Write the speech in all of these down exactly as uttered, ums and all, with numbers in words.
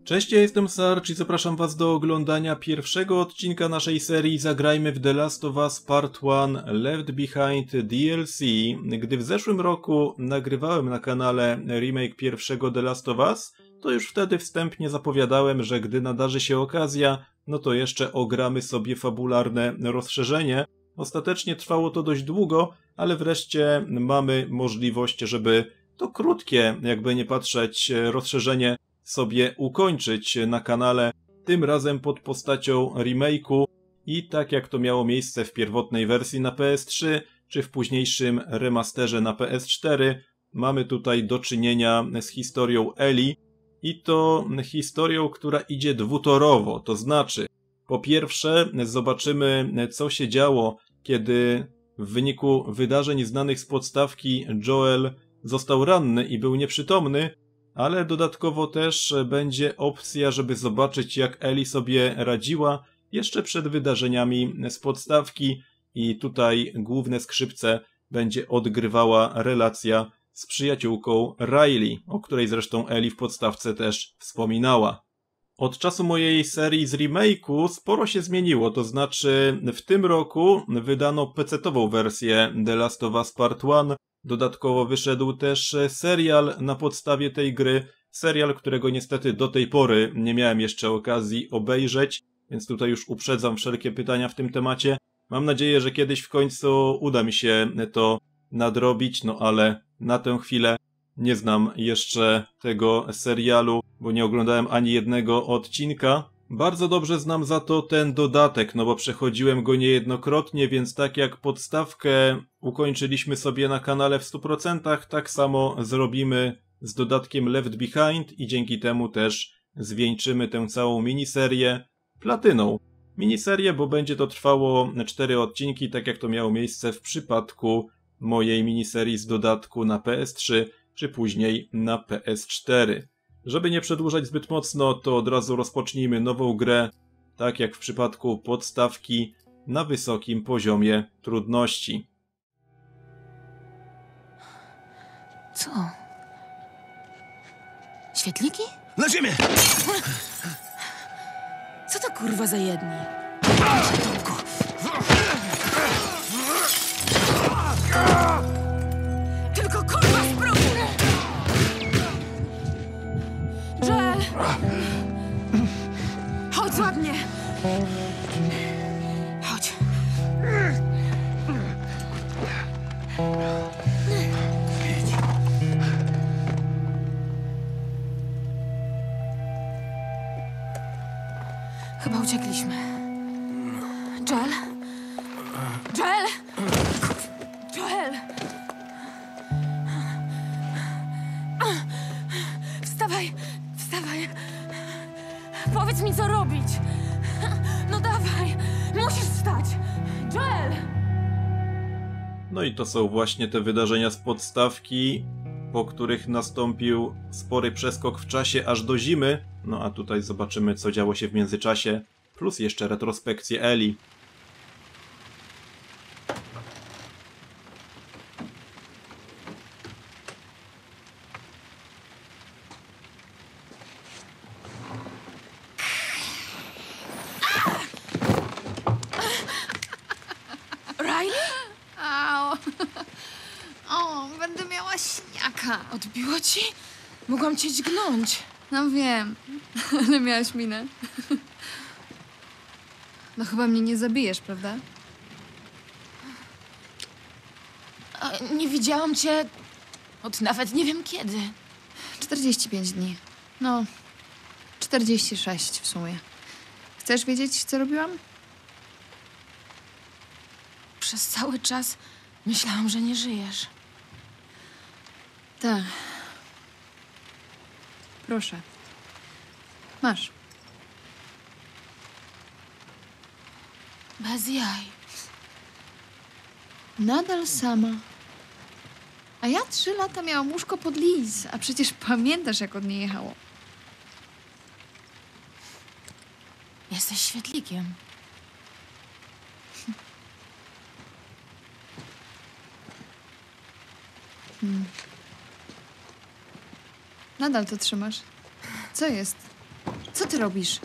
Cześć, ja jestem Sarge i zapraszam was do oglądania pierwszego odcinka naszej serii Zagrajmy w The Last of Us Part jeden Left Behind D L C. Gdy w zeszłym roku nagrywałem na kanale remake pierwszego The Last of Us, to już wtedy wstępnie zapowiadałem, że gdy nadarzy się okazja, no to jeszcze ogramy sobie fabularne rozszerzenie. Ostatecznie trwało to dość długo, ale wreszcie mamy możliwość, żeby to krótkie, jakby nie patrzeć, rozszerzenie sobie ukończyć na kanale, tym razem pod postacią remake'u i tak jak to miało miejsce w pierwotnej wersji na P S trzy, czy w późniejszym remasterze na P S cztery, mamy tutaj do czynienia z historią Ellie i to historią, która idzie dwutorowo, to znaczy po pierwsze zobaczymy, co się działo, kiedy w wyniku wydarzeń znanych z podstawki Joel został ranny i był nieprzytomny, ale dodatkowo też będzie opcja, żeby zobaczyć, jak Ellie sobie radziła jeszcze przed wydarzeniami z podstawki i tutaj główne skrzypce będzie odgrywała relacja z przyjaciółką Riley, o której zresztą Ellie w podstawce też wspominała. Od czasu mojej serii z remake'u sporo się zmieniło, to znaczy w tym roku wydano pecetową wersję The Last of Us Part jeden, dodatkowo wyszedł też serial na podstawie tej gry, serial, którego niestety do tej pory nie miałem jeszcze okazji obejrzeć, więc tutaj już uprzedzam wszelkie pytania w tym temacie. Mam nadzieję, że kiedyś w końcu uda mi się to nadrobić, no ale na tę chwilę nie znam jeszcze tego serialu, bo nie oglądałem ani jednego odcinka. Bardzo dobrze znam za to ten dodatek, no bo przechodziłem go niejednokrotnie, więc tak jak podstawkę ukończyliśmy sobie na kanale w stu procentach, tak samo zrobimy z dodatkiem Left Behind i dzięki temu też zwieńczymy tę całą miniserię platyną. Miniserię, bo będzie to trwało cztery odcinki, tak jak to miało miejsce w przypadku mojej miniserii z dodatku na P S trzy, czy później na P S cztery. Żeby nie przedłużać zbyt mocno, to od razu rozpocznijmy nową grę, tak jak w przypadku podstawki, na wysokim poziomie trudności. Co? Świetliki? Na ziemię! Co to kurwa za jedni? Tylko kurwa spróbuj! Joel! Chodź, złap mnie! Chodź. Chyba uciekliśmy. Joel? Joel? Joel! Wstawaj! Wstawaj! Powiedz mi, co robić! No dawaj! Musisz wstać! Joel! No i to są właśnie te wydarzenia z podstawki, po których nastąpił spory przeskok w czasie aż do zimy. No a tutaj zobaczymy, co działo się w międzyczasie, plus jeszcze retrospekcję Ellie. Riley? Au. O, będę miała śniaka. Odbiło ci? Mogłam cię dźgnąć. No wiem, ale miałaś minę. No chyba mnie nie zabijesz, prawda? A, nie widziałam cię od nawet nie wiem kiedy. czterdzieści pięć dni. No, czterdzieści sześć w sumie. Chcesz wiedzieć, co robiłam? Przez cały czas myślałam, że nie żyjesz. Tak. Proszę. Masz. Bez jaj. Nadal sama. A ja trzy lata miałam łóżko pod lis, a przecież pamiętasz, jak od niej jechało. Jesteś świetlikiem. Hmm. Nadal to trzymasz. Co jest? Co ty robisz?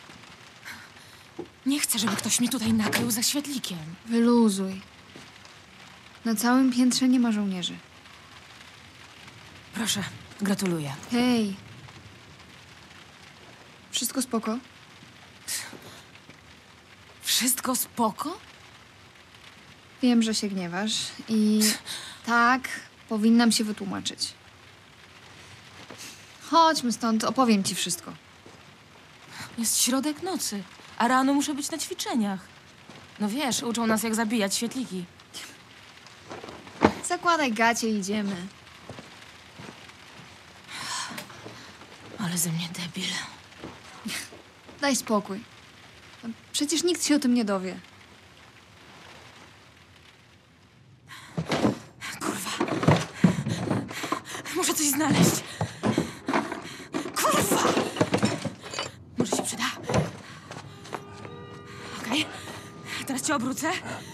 Nie chcę, żeby ktoś mnie tutaj nakrył za świetlikiem. Wyluzuj. Na całym piętrze nie ma żołnierzy. Proszę, gratuluję. Hej. Wszystko spoko? Wszystko spoko? Wiem, że się gniewasz i tak, powinnam się wytłumaczyć. Chodźmy stąd, opowiem ci wszystko. Jest środek nocy, a rano muszę być na ćwiczeniach. No wiesz, uczą nas jak zabijać świetliki. Zakładaj gacie i idziemy. Ale ze mnie debil. Daj spokój. Przecież nikt się o tym nie dowie. Kurwa. Muszę coś znaleźć. Kurwa! Może się przyda. Okej. Teraz cię obrócę.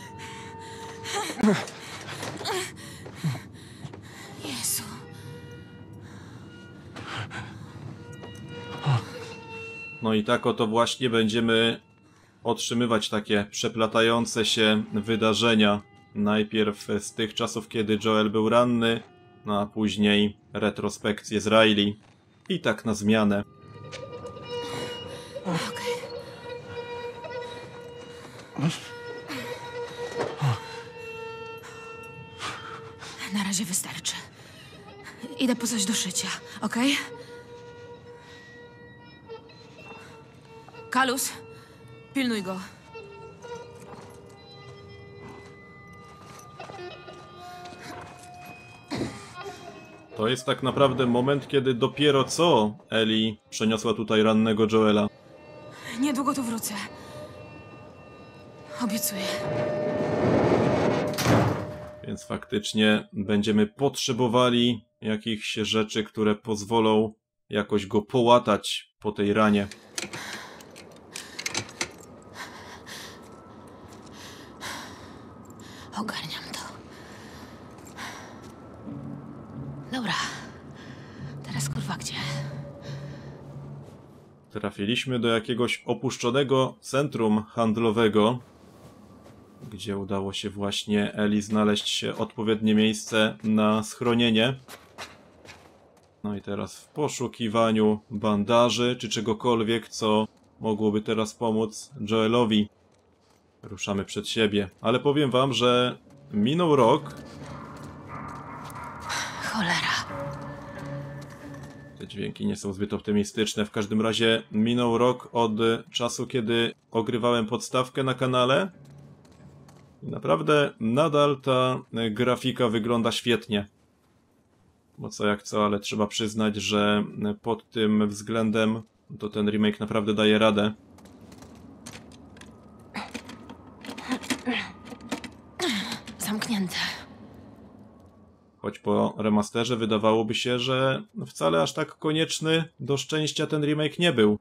Jezu. No i tak oto właśnie będziemy otrzymywać takie przeplatające się wydarzenia. Najpierw z tych czasów, kiedy Joel był ranny, no a później retrospekcję z Riley. I tak na zmianę. Okej. Na razie wystarczy. Idę po coś do szycia, okej? Kalus, pilnuj go. To jest tak naprawdę moment, kiedy dopiero co Ellie przeniosła tutaj rannego Joela. Niedługo tu wrócę. Obiecuję. Więc faktycznie będziemy potrzebowali jakichś rzeczy, które pozwolą jakoś go połatać po tej ranie. Ogarniam to. Dobra. Teraz kurwa gdzie? Trafiliśmy do jakiegoś opuszczonego centrum handlowego, gdzie udało się właśnie Ellie znaleźć odpowiednie miejsce na schronienie. No i teraz w poszukiwaniu bandaży czy czegokolwiek, co mogłoby teraz pomóc Joelowi. Ruszamy przed siebie. Ale powiem wam, że minął rok. Cholera. Te dźwięki nie są zbyt optymistyczne. W każdym razie minął rok od czasu, kiedy ogrywałem podstawkę na kanale. I naprawdę nadal ta grafika wygląda świetnie. Bo co jak co, ale trzeba przyznać, że pod tym względem to ten remake naprawdę daje radę. Zamknięte. Choć po remasterze wydawałoby się, że wcale aż tak konieczny do szczęścia ten remake nie był.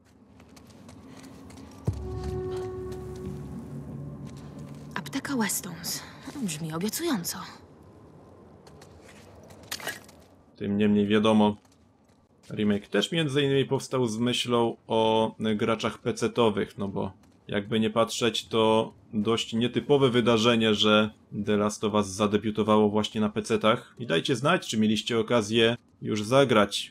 Apteka Westons. Brzmi obiecująco. Tym niemniej wiadomo, remake też między innymi powstał z myślą o graczach pecetowych, no bo jakby nie patrzeć, to dość nietypowe wydarzenie, że The Last of Us zadebiutowało właśnie na pecetach. I dajcie znać, czy mieliście okazję już zagrać.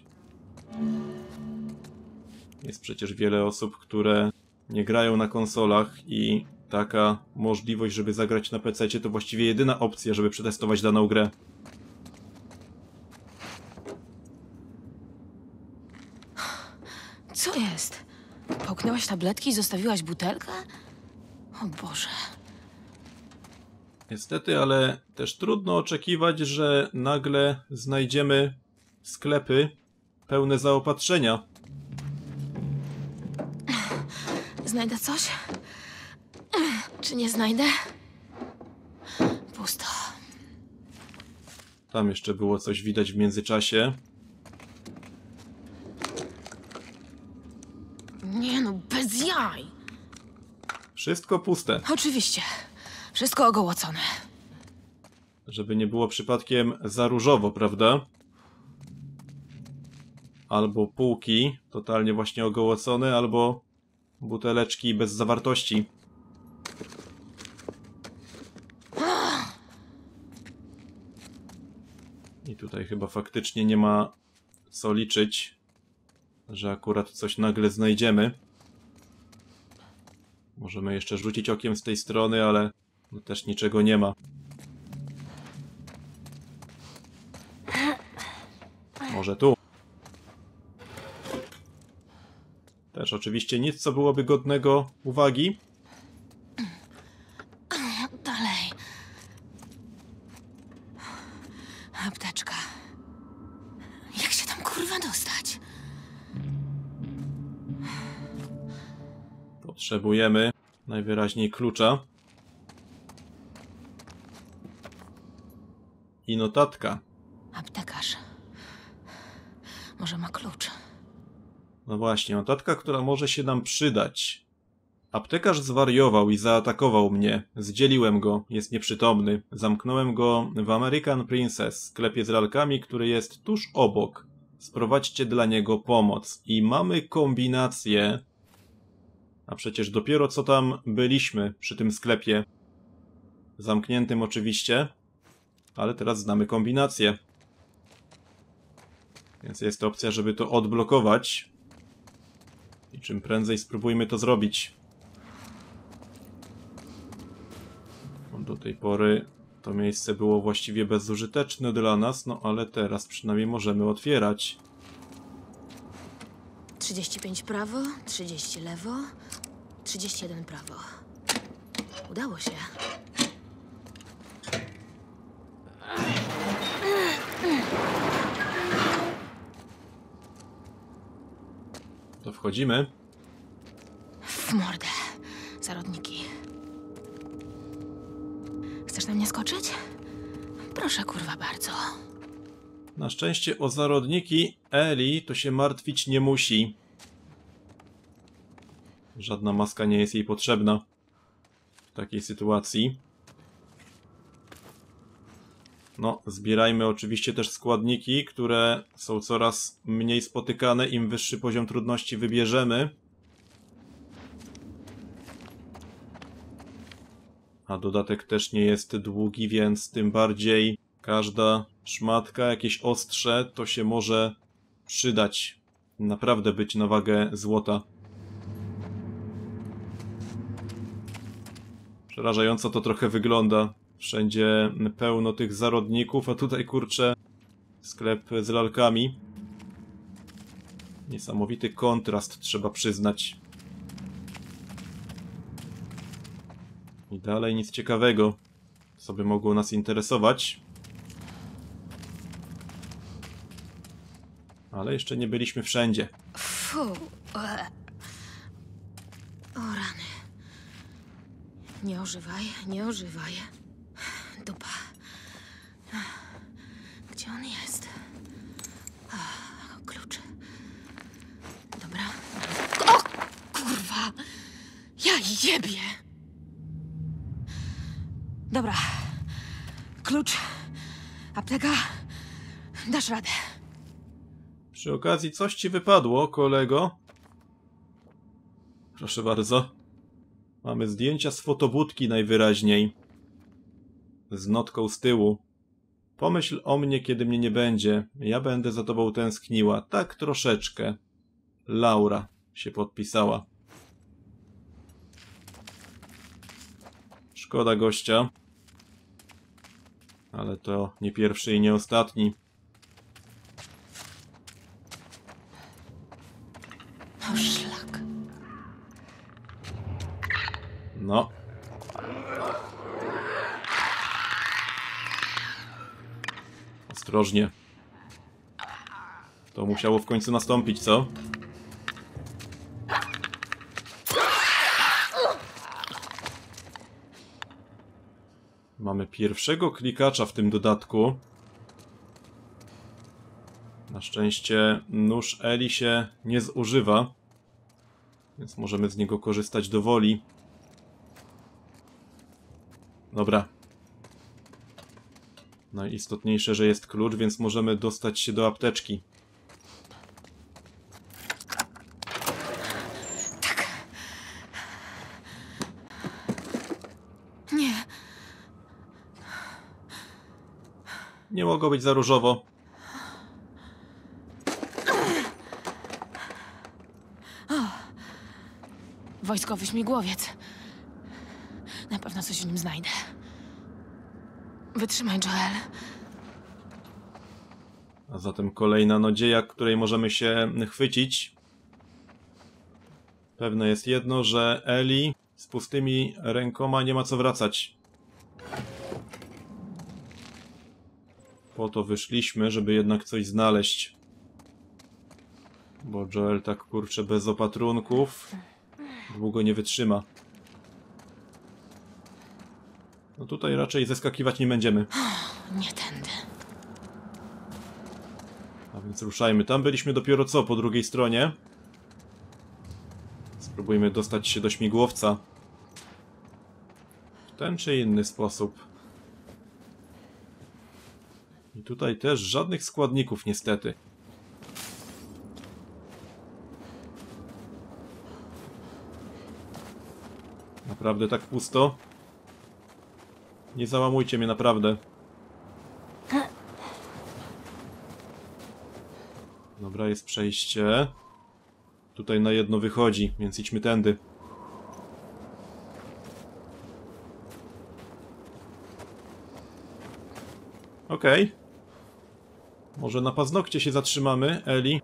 Jest przecież wiele osób, które nie grają na konsolach i taka możliwość, żeby zagrać na pececie, to właściwie jedyna opcja, żeby przetestować daną grę. Co jest? Połknęłaś tabletki i zostawiłaś butelkę? O Boże. Niestety, ale też trudno oczekiwać, że nagle znajdziemy sklepy pełne zaopatrzenia. Znajdę coś? Czy nie znajdę? Pusto. Tam jeszcze było coś widać w międzyczasie. Nie no, bez jaj. Wszystko puste. Oczywiście. Wszystko ogołocone. Żeby nie było przypadkiem za różowo, prawda? albo półki totalnie właśnie ogołocone, albo buteleczki bez zawartości. I tutaj chyba faktycznie nie ma co liczyć, że akurat coś nagle znajdziemy. Możemy jeszcze rzucić okiem z tej strony, ale no też niczego nie ma. Może tu. Też oczywiście nic, co byłoby godnego uwagi. Dalej. Apteczka. Jak się tam kurwa dostać? Potrzebujemy najwyraźniej klucza. I notatka. Aptekarz. Może ma klucz. No właśnie, notatka, która może się nam przydać. Aptekarz zwariował i zaatakował mnie. Zdzieliłem go, jest nieprzytomny. Zamknąłem go w American Princess, sklepie z lalkami, który jest tuż obok. Sprowadźcie dla niego pomoc. I mamy kombinację. A przecież dopiero co tam byliśmy przy tym sklepie. Zamkniętym oczywiście. Ale teraz znamy kombinację. Więc jest opcja, żeby to odblokować. I czym prędzej spróbujmy to zrobić. Do tej pory to miejsce było właściwie bezużyteczne dla nas, no ale teraz przynajmniej możemy otwierać. trzydzieści pięć prawo, trzydzieści lewo, trzydzieści jeden prawo. Udało się. To wchodzimy. W mordę. Zarodniki. Chcesz na mnie skoczyć? Proszę, kurwa, bardzo. Na szczęście o zarodniki Eli to się martwić nie musi. Żadna maska nie jest jej potrzebna w takiej sytuacji. No, zbierajmy oczywiście też składniki, które są coraz mniej spotykane, im wyższy poziom trudności wybierzemy. A dodatek też nie jest długi, więc tym bardziej każda szmatka, jakieś ostrze, to się może przydać. Naprawdę być na wagę złota. Przerażająco to trochę wygląda. Wszędzie pełno tych zarodników, a tutaj kurczę sklep z lalkami. Niesamowity kontrast, trzeba przyznać. I dalej nic ciekawego, co by mogło nas interesować. Ale jeszcze nie byliśmy wszędzie. Fu. O rany. Nie ożywaj, nie ożywaj. Dupa. Gdzie on jest? O, klucz. Dobra. O, kurwa! Ja jebie! Dobra. Klucz. Apteka. Dasz radę. Przy okazji coś ci wypadło, kolego? Proszę bardzo. Mamy zdjęcia z fotobudki najwyraźniej. Z notką z tyłu. Pomyśl o mnie, kiedy mnie nie będzie. Ja będę za tobą tęskniła. Tak troszeczkę. Laura się podpisała. Szkoda gościa. Ale to nie pierwszy i nie ostatni. O, szlak. No. Ostrożnie. To musiało w końcu nastąpić, co? Mamy pierwszego klikacza w tym dodatku. Na szczęście nóż Eli się nie zużywa, więc możemy z niego korzystać do woli. Dobra. Najistotniejsze, że jest klucz, więc możemy dostać się do apteczki. mogło być za różowo. Wojskowy śmigłowiec. Na pewno coś w nim znajdę. Wytrzymaj, Joel. A zatem kolejna nadzieja, której możemy się chwycić. Pewne jest jedno, że Eli z pustymi rękoma nie ma co wracać. Po to wyszliśmy, żeby jednak coś znaleźć. Bo Joel tak kurczę bez opatrunków długo nie wytrzyma. No tutaj raczej zeskakiwać nie będziemy. Nie tędy. A więc ruszajmy. Tam byliśmy dopiero co po drugiej stronie. Spróbujmy dostać się do śmigłowca. W ten czy inny sposób. I tutaj też żadnych składników niestety. Naprawdę tak pusto? Nie załamujcie mnie, naprawdę. Dobra, jest przejście. Tutaj na jedno wychodzi, więc idźmy tędy. Okej. Okay. Może na paznokcie się zatrzymamy, Eli?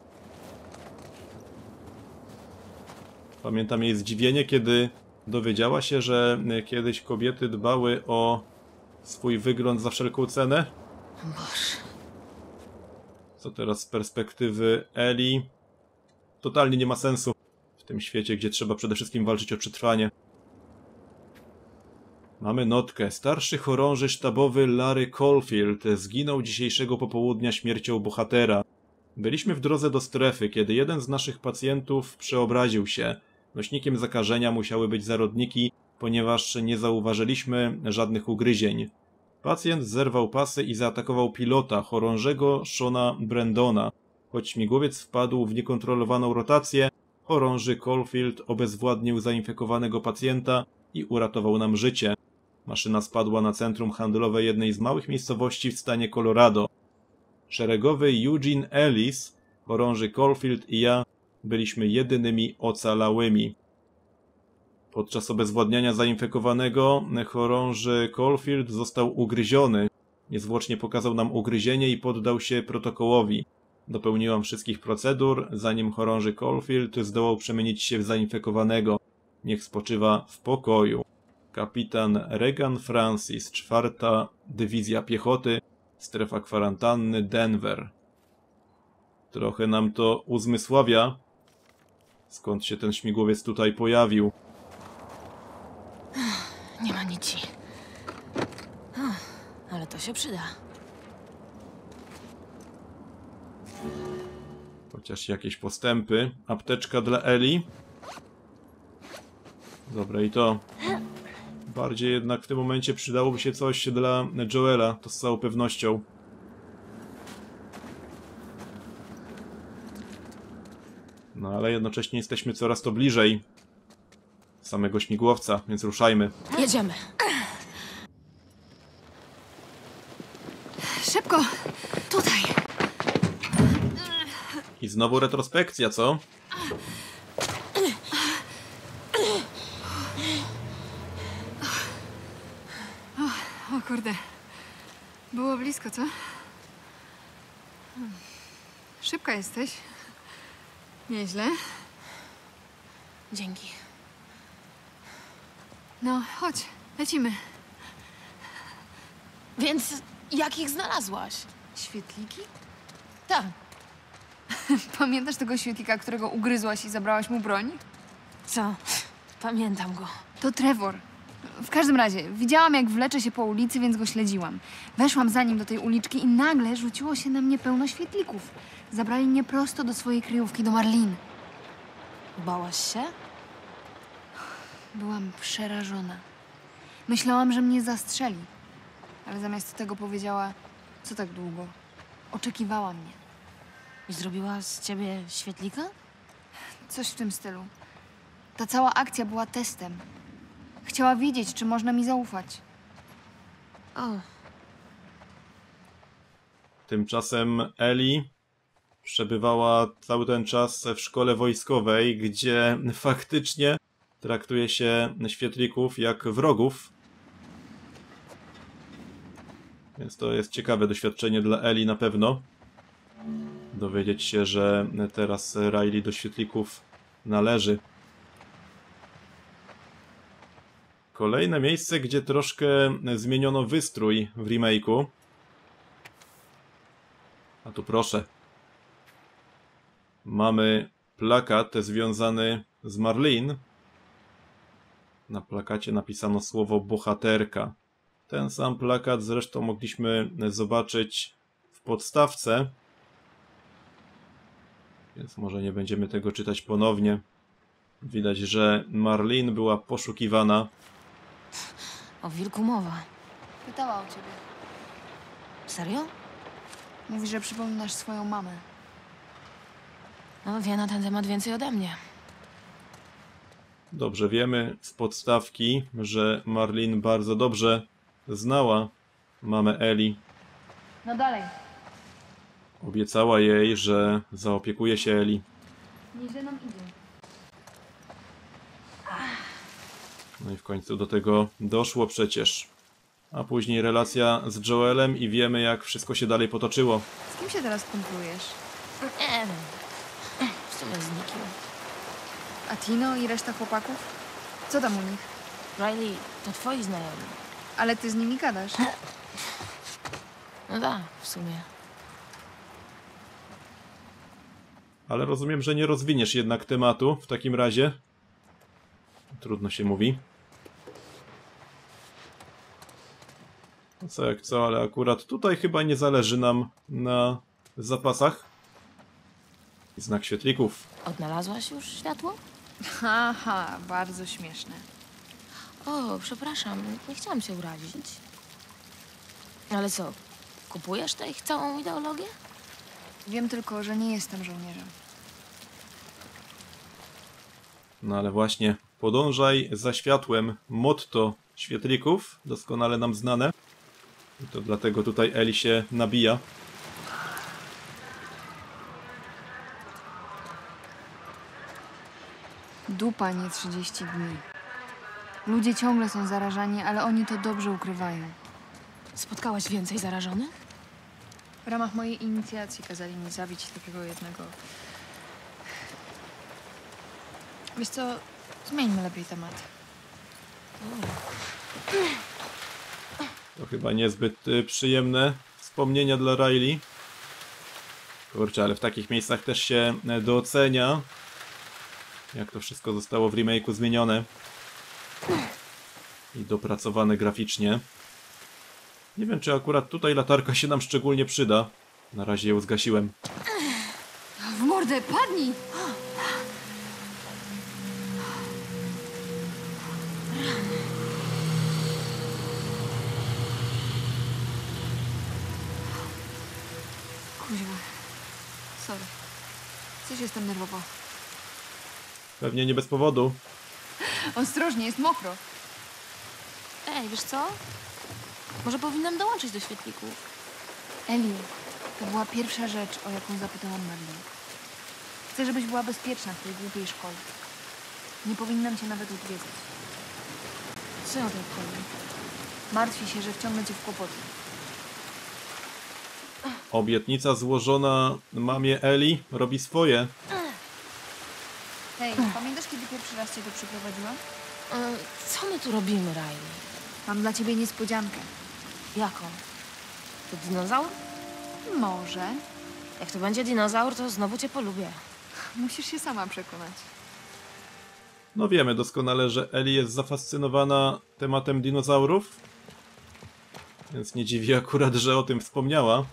Pamiętam jej zdziwienie, kiedy dowiedziała się, że kiedyś kobiety dbały o swój wygląd za wszelką cenę. Boże. Co teraz z perspektywy Eli? Totalnie nie ma sensu w tym świecie, gdzie trzeba przede wszystkim walczyć o przetrwanie. Mamy notkę. Starszy chorąży sztabowy Larry Caulfield zginął dzisiejszego popołudnia śmiercią bohatera. Byliśmy w drodze do strefy, kiedy jeden z naszych pacjentów przeobraził się. Nośnikiem zakażenia musiały być zarodniki, ponieważ nie zauważyliśmy żadnych ugryzień. Pacjent zerwał pasy i zaatakował pilota, chorążego Shona Brandona. Choć śmigłowiec wpadł w niekontrolowaną rotację, chorąży Caulfield obezwładnił zainfekowanego pacjenta i uratował nam życie. Maszyna spadła na centrum handlowe jednej z małych miejscowości w stanie Colorado. Szeregowy Eugene Ellis, chorąży Caulfield i ja byliśmy jedynymi ocalałymi. Podczas obezwładniania zainfekowanego chorąży Caulfield został ugryziony. Niezwłocznie pokazał nam ugryzienie i poddał się protokołowi. Dopełniłam wszystkich procedur, zanim chorąży Caulfield zdołał przemienić się w zainfekowanego. Niech spoczywa w pokoju. Kapitan Regan Francis, czwarta Dywizja Piechoty, strefa kwarantanny Denver. Trochę nam to uzmysławia, skąd się ten śmigłowiec tutaj pojawił. Nie ma nici. Ale to się przyda. Chociaż jakieś postępy. Apteczka dla Eli. Dobra, i to. Bardziej jednak w tym momencie przydałoby się coś dla Joela, to z całą pewnością. No ale jednocześnie jesteśmy coraz to bliżej samego śmigłowca, więc ruszajmy. Jedziemy. Szybko! Tutaj! I znowu retrospekcja, co? O, o kurde. Było blisko, co? Szybka jesteś. Nieźle. Dzięki. No, chodź. Lecimy. Więc jak ich znalazłaś? Świetliki? Tak. Pamiętasz tego świetlika, którego ugryzłaś i zabrałaś mu broń? Co? Pamiętam go. To Trevor. W każdym razie, widziałam, jak wlecze się po ulicy, więc go śledziłam. Weszłam za nim do tej uliczki i nagle rzuciło się na mnie pełno świetlików. Zabrali mnie prosto do swojej kryjówki, do Marlin. Bałaś się? Byłam przerażona. Myślałam, że mnie zastrzeli. Ale zamiast tego powiedziała, co tak długo? Oczekiwała mnie. I zrobiła z ciebie świetlika? Coś w tym stylu. Ta cała akcja była testem. Chciała wiedzieć, czy można mi zaufać. O. Tymczasem Ellie przebywała cały ten czas w szkole wojskowej, gdzie faktycznie traktuje się świetlików jak wrogów. Więc to jest ciekawe doświadczenie dla Ellie na pewno. Dowiedzieć się, że teraz Riley do świetlików należy. Kolejne miejsce, gdzie troszkę zmieniono wystrój w remake'u. A tu proszę. Mamy plakat związany z Marlene. Na plakacie napisano słowo bohaterka. Ten sam plakat zresztą mogliśmy zobaczyć w podstawce. Więc może nie będziemy tego czytać ponownie. Widać, że Marlene była poszukiwana. O wilku mowa. Pytała o ciebie. Serio? Mówi, że przypominasz swoją mamę. No, wie na ten temat więcej ode mnie. Dobrze wiemy z podstawki, że Marlene bardzo dobrze znała mamę Ellie. No dalej. Obiecała jej, że zaopiekuje się Ellie. Nieźle nam idzie. No i w końcu do tego doszło przecież. A później relacja z Joelem i wiemy, jak wszystko się dalej potoczyło. Z kim się teraz kumplujesz? Nie wiem. W sumie z nikim. A Tino i reszta chłopaków? Co tam u nich? Riley, to twoi znajomi. Ale ty z nimi gadasz. No tak, w sumie. Ale rozumiem, że nie rozwiniesz jednak tematu w takim razie. Trudno się mówi. No co jak co, ale akurat tutaj chyba nie zależy nam na zapasach. Znak świetlików. Odnalazłaś już światło? Haha, bardzo śmieszne. O, przepraszam, nie chciałam cię urazić. Ale co, kupujesz tę ich całą ideologię? Wiem tylko, że nie jestem żołnierzem. No ale właśnie, podążaj za światłem, motto świetlików, doskonale nam znane. I to dlatego tutaj Ellie się nabija. Dupa nie trzydzieści dni. Ludzie ciągle są zarażani, ale oni to dobrze ukrywają. Spotkałaś więcej zarażonych? W ramach mojej inicjacji kazali mi zabić takiego jednego. Wiesz co, zmieńmy lepiej temat. To chyba niezbyt y, przyjemne wspomnienia dla Riley. Kurczę, ale w takich miejscach też się y, docenia, jak to wszystko zostało w remake'u zmienione i dopracowane graficznie. Nie wiem, czy akurat tutaj latarka się nam szczególnie przyda. Na razie ją zgasiłem. W mordę, padnij! Kuźwa. Sorry. Coś jestem nerwowa. Pewnie nie bez powodu. Ostrożnie, jest mokro. Ej, wiesz co? Może powinnam dołączyć do świetlików. Eli, to była pierwsza rzecz, o jaką zapytałam Marlene. Chcę, żebyś była bezpieczna w tej głupiej szkole. Nie powinnam cię nawet odwiedzać. Co ja tak powiem? Martwi się, że wciągnę cię w kłopoty. Obietnica złożona mamie Ellie robi swoje. Hej, pamiętasz, kiedy pierwszy raz cię tu przyprowadziłam? E, co my tu robimy, Riley? Mam dla ciebie niespodziankę. Jaką? To dinozaur? Może. Jak to będzie dinozaur, to znowu cię polubię. Musisz się sama przekonać. No wiemy doskonale, że Ellie jest zafascynowana tematem dinozaurów. Więc nie dziwi akurat, że o tym wspomniała.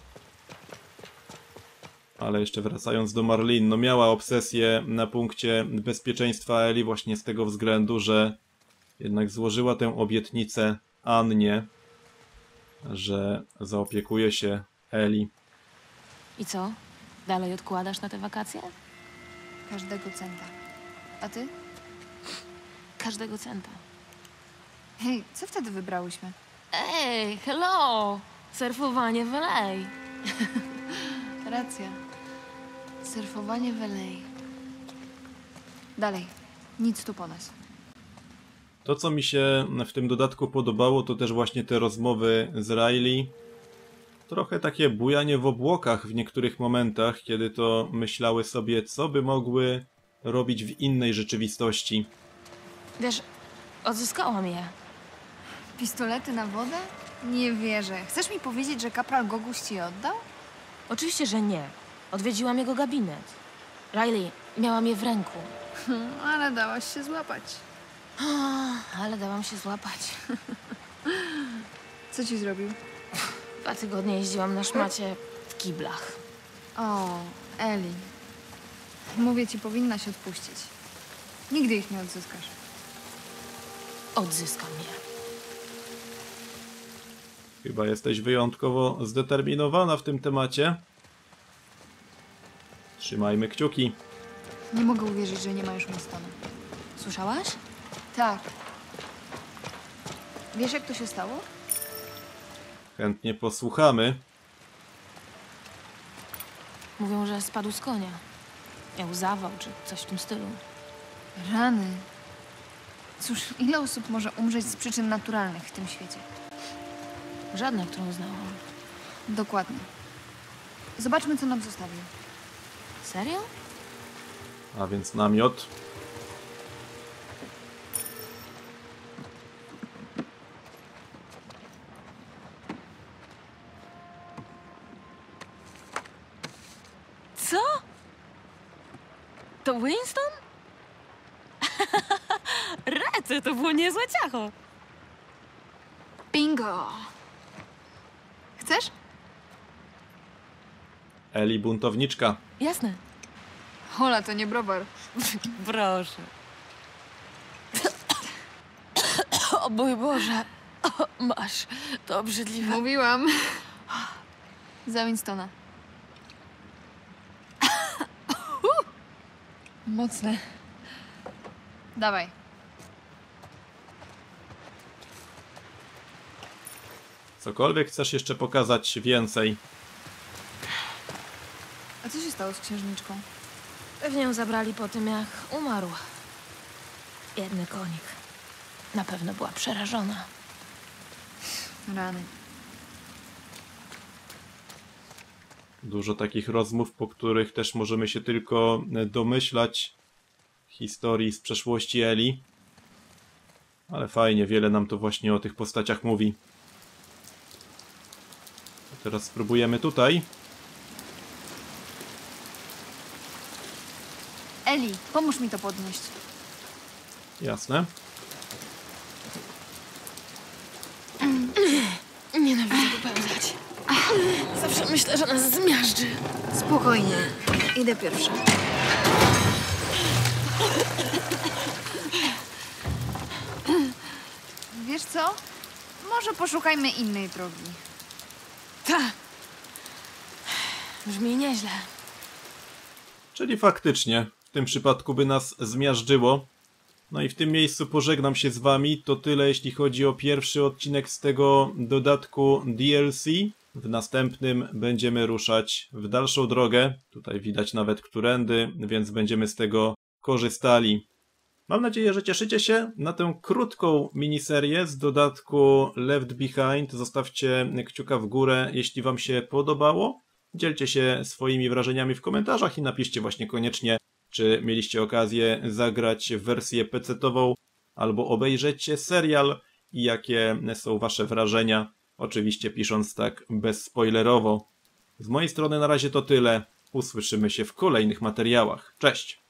Ale jeszcze wracając do Marlene, no miała obsesję na punkcie bezpieczeństwa Ellie właśnie z tego względu, że jednak złożyła tę obietnicę Annie, że zaopiekuje się Ellie. I co? Dalej odkładasz na te wakacje? Każdego centa. A ty? Każdego centa. Hej, co wtedy wybrałyśmy? Ej, hello! Surfowanie w L A. Racja. Surfowanie w L A. Dalej. Nic tu po nas. To, co mi się w tym dodatku podobało, to też właśnie te rozmowy z Riley. Trochę takie bujanie w obłokach w niektórych momentach, kiedy to myślały sobie, co by mogły robić w innej rzeczywistości. Wiesz, odzyskałam je. Pistolety na wodę? Nie wierzę. Chcesz mi powiedzieć, że kapral Goguś ci je oddał? Oczywiście, że nie. Odwiedziłam jego gabinet. Riley, miałam je w ręku. Ale dałaś się złapać. Ale dałam się złapać. Co ci zrobił? Dwa tygodnie jeździłam na szmacie w kiblach. O, Eli. Mówię ci, powinnaś odpuścić. Nigdy ich nie odzyskasz. Odzyskam je. Chyba jesteś wyjątkowo zdeterminowana w tym temacie. Trzymajmy kciuki. Nie mogę uwierzyć, że nie ma już Winstona. Słyszałaś? Tak. Wiesz, jak to się stało? Chętnie posłuchamy. Mówią, że spadł z konia. Miał zawał czy coś w tym stylu. Rany. Cóż, ile osób może umrzeć z przyczyn naturalnych w tym świecie? Żadna, którą znałam. Dokładnie. Zobaczmy, co nam zostawił. Serio? A więc namiot. Co? To Winston? Rety, to było niezłe ciacho. Bingo! Chcesz? Eli buntowniczka. Jasne. Hola, to nie browar. Proszę. O mój Boże. O, masz. To obrzydliwe. Mówiłam. Za Winstona. Mocne. Dawaj. Cokolwiek chcesz jeszcze pokazać więcej? A co się stało z księżniczką? Pewnie ją zabrali po tym, jak umarł. Biedny konik. Na pewno była przerażona. Rany. Dużo takich rozmów, po których też możemy się tylko domyślać historii z przeszłości Eli. Ale fajnie, wiele nam to właśnie o tych postaciach mówi. Teraz spróbujemy tutaj. Eli, pomóż mi to podnieść. Jasne. Nienawidzę wypełzać. Zawsze myślę, że nas zmiażdży. Spokojnie. Idę pierwsza. Wiesz co? Może poszukajmy innej drogi. Ta. Brzmi nieźle. Czyli faktycznie, w tym przypadku by nas zmiażdżyło. No i w tym miejscu pożegnam się z wami. To tyle, jeśli chodzi o pierwszy odcinek z tego dodatku D L C. W następnym będziemy ruszać w dalszą drogę. Tutaj widać nawet którędy, więc będziemy z tego korzystali. Mam nadzieję, że cieszycie się na tę krótką miniserię z dodatku Left Behind. Zostawcie kciuka w górę, jeśli wam się podobało. Dzielcie się swoimi wrażeniami w komentarzach i napiszcie właśnie koniecznie, czy mieliście okazję zagrać w wersję pecetową albo obejrzeć serial i jakie są wasze wrażenia. Oczywiście pisząc tak bezspoilerowo. Z mojej strony na razie to tyle. Usłyszymy się w kolejnych materiałach. Cześć!